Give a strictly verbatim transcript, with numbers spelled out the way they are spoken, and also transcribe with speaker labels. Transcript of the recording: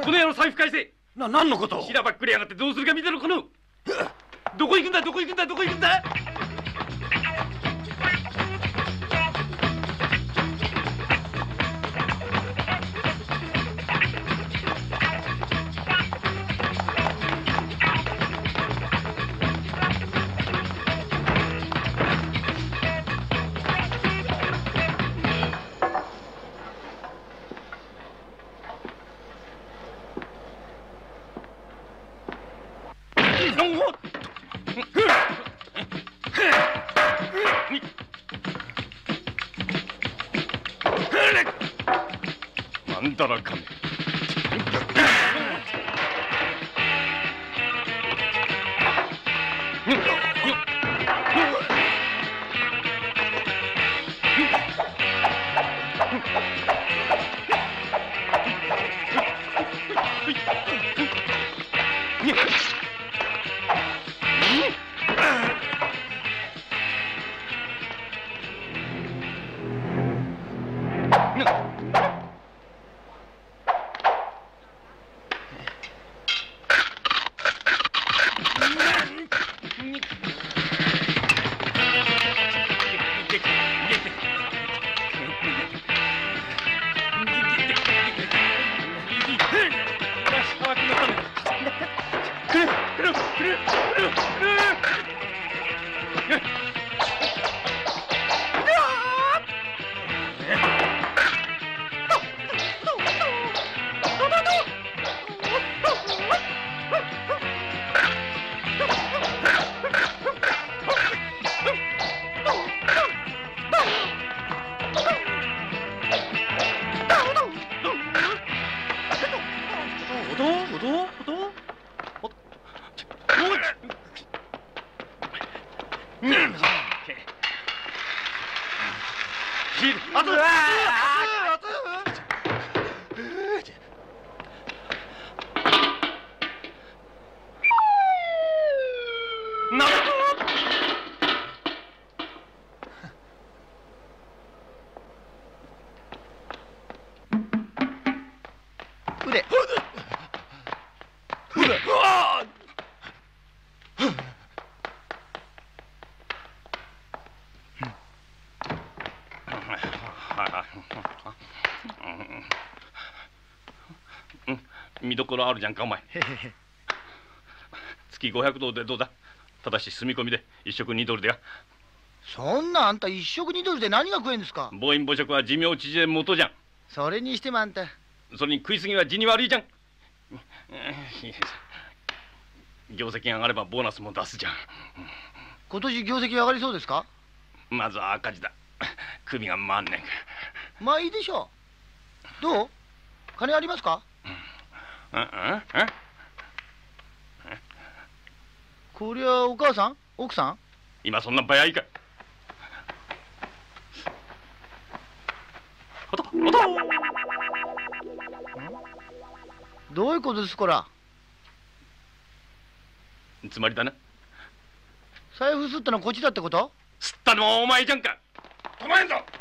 Speaker 1: この野郎財布返せ。
Speaker 2: な、何のこと？
Speaker 1: ひらばっくりやがってどうするか見てろこの。どこ行くんだどこ行くんだどこ行くんだ。なんだらかめ。見どころあるじゃんかお前。月ごひゃくドルでどうだ。ただし住み込みで一食にドルでや。
Speaker 3: そんなあんた一食にドルで何が食えんですか。
Speaker 1: 暴飲暴食は寿命縮れん元じゃん。
Speaker 3: それにしてもあんた
Speaker 1: それに食いすぎは地に悪いじゃん。業績が上がればボーナスも出すじゃん。
Speaker 3: 今年業績上がりそうですか。
Speaker 1: まずは赤字だ。首が回んねんか。
Speaker 3: まあいいでしょう。どう金ありますか。
Speaker 1: うんうんうん
Speaker 3: こりゃお母さん奥さん
Speaker 1: 今そんな早いか。おとおと
Speaker 3: どういうことですこら。
Speaker 1: つまりだな。
Speaker 3: 財布すったのこっちだってこと。
Speaker 1: すったのはお前じゃんか。
Speaker 2: 止まえんぞ。